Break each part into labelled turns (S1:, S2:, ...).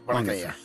S1: வணக்கம் ஐயா.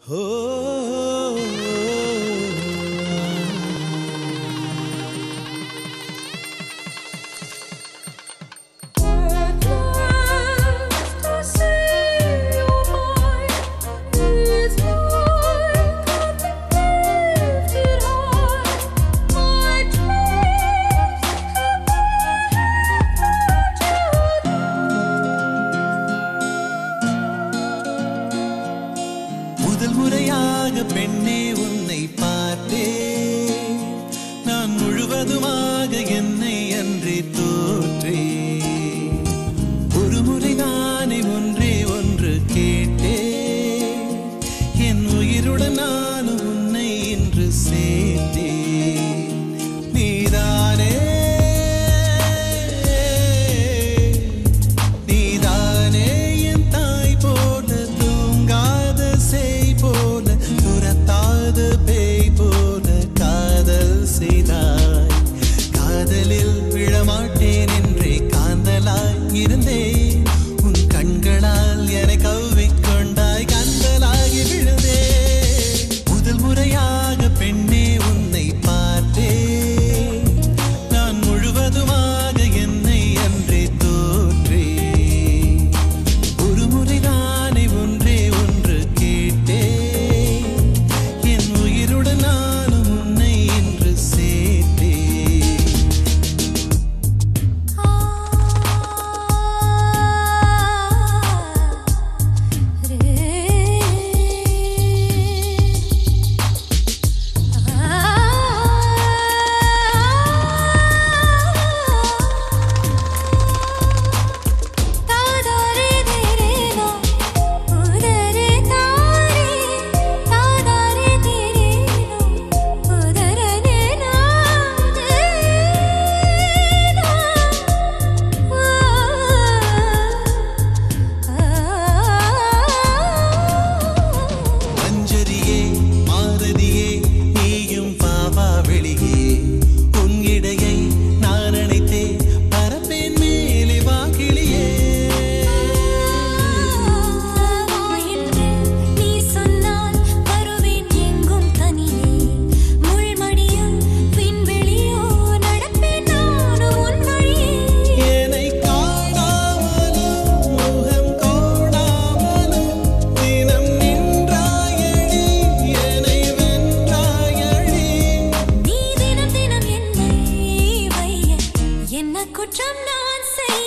S2: முதல் முறையாக பெண்ணே உன்னை பார்த்தேன், நான் முழுவதுமாக என்னை அன்றே தோற்றேன். ஒரு முறை நானே ஒன்றே ஒன்று கேட்டேன், என் உயிருடன் நானும் உன்னை இன்று சேர்த்தேன். நீதானே நீதானே என் தாய் போல, தூங்காத செய் போல, துரத்தாத பேய் போல காதல் செய்தாய். காதலில் விழமாட்டேன் என்றே காந்தலாய் இருந்தேன், உன் கண்களால் என்னை கவ்விக்கொண்டாய், கந்தலாகி விழுந்தேன். முதல் முறையாக பெண்ணே உன்னை பார்த்தேன், நான் முழுவதுமாக என்னை அன்றே தோற்றேன். ஒரு முறை நானே ஒன்றே ஒன்று கேட்டேன், என் உயிருடன் நானும் உன்னை இன்று சேர்த்தேன். மஞ்சரியே மாரதியே நீயும் பாவா வெளியே, உன் இடையை நான் அணைத்தே பரப்பேன் மேலே வாக்கிளியே.
S3: நீ சொன்னால் வருவேன் எங்கும் தனியே, முள்மடியும் விண்வெளியோ நடப்பேன் நானும் உன் வழியே.
S2: என்னை காணாமலும் முகம் கோணாமலும் தினம் நின்றாயடி, என்னை வென்றாயடி.
S3: நீ தினம் தினம் என்னை வைய, என்ன குற்றம் நான் செய்ய.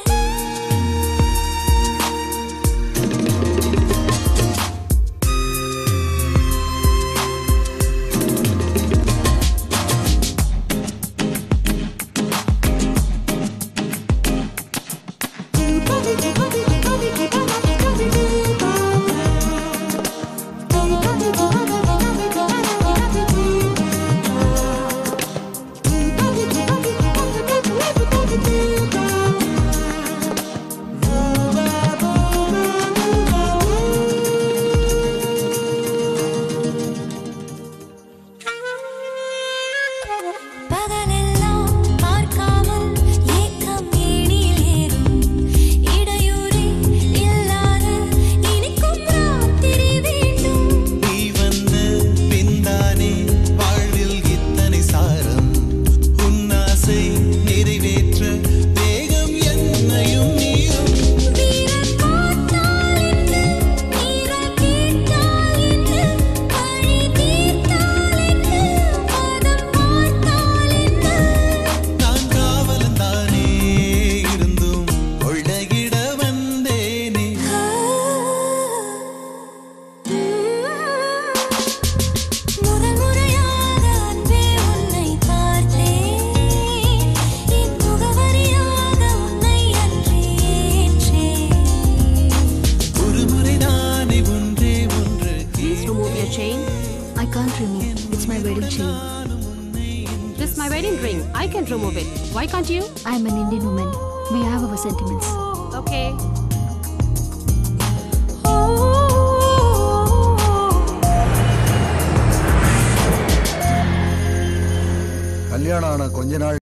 S3: பகலெல்லாம் பார்க்காமல் ஏக்கம் ஏணியில் ஏறும், இடையூறே இல்லாத இனிக்கும் ராத்திரி வேண்டும்.
S2: நீ வந்த பின்தானே வாழ்வில் இத்தனை சாரம், உன் ஆசை நிறைவேற்ற வேகம் என்னையும் மீறும்.
S3: வீரன் பார்த்தால் என்ன, நீரல் கேட்டால் என்ன, வழி தீர்த்தால் என்ன, பதம் பார்த்தால் என்ன.
S2: நான் காவலன் தானே இருந்தும் கொள்ளையிட வந்தேனே.
S3: முதல் முறையாக அன்பே உன்னை பார்த்தேன், என் முகவரியாக உன்னை அன்றே ஏற்றேன்.
S2: ஒரு முறை நானே ஒன்றே ஒன்று
S4: Please remove your chain.
S5: I can't remove. It's my wedding chain.
S4: This is my wedding ring. I can remove it. Why can't you?
S5: I'm an Indian woman. We have our sentiments.
S4: Okay.
S1: கல்யாணம் ஆன கொஞ்ச நாள்